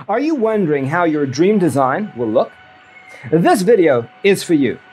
Are you wondering how your dream design will look? This video is for you.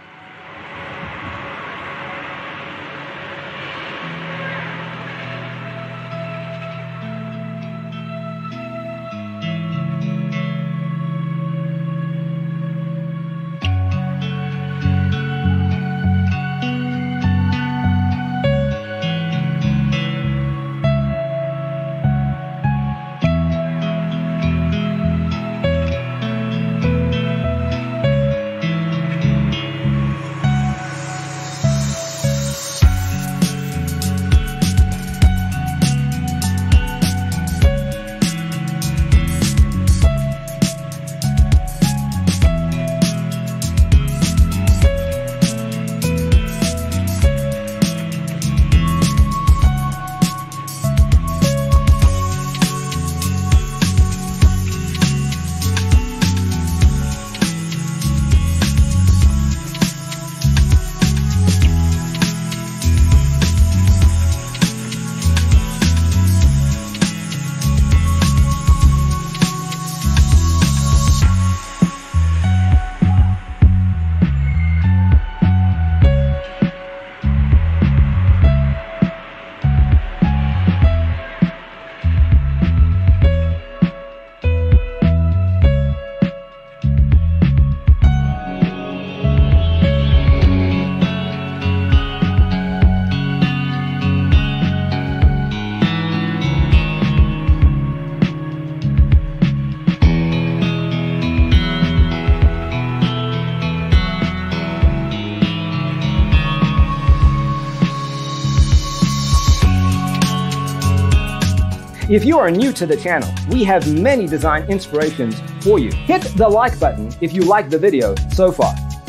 If you are new to the channel, we have many design inspirations for you. Hit the like button if you like the video so far.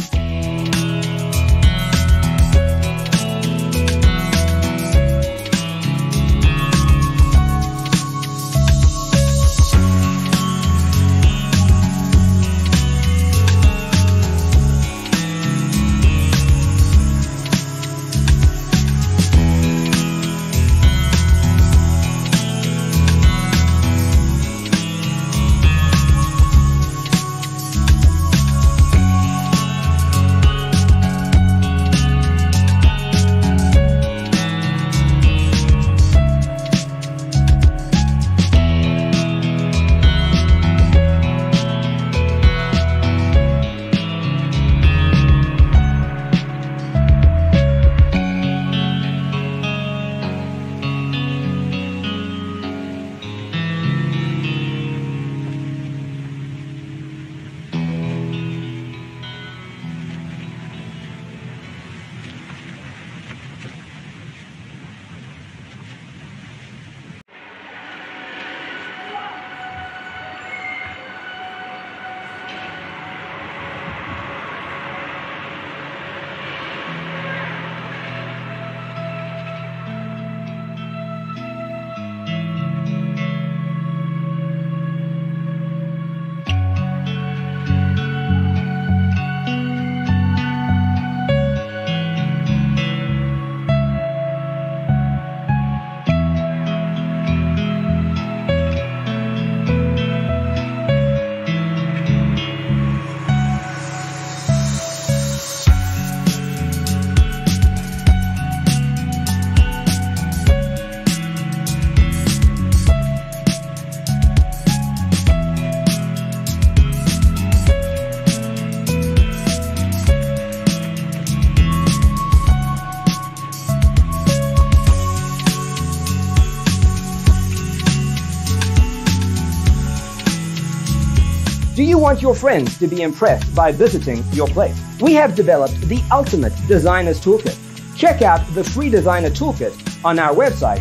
Do you want your friends to be impressed by visiting your place? We have developed the ultimate designer's toolkit. Check out the free designer toolkit on our website,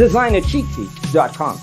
designercheatsheet.com.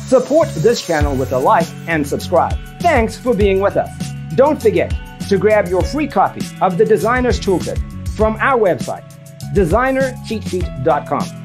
Support this channel with a like and subscribe. Thanks for being with us. Don't forget to grab your free copy of the Designer's Toolkit from our website, designercheatsheet.com.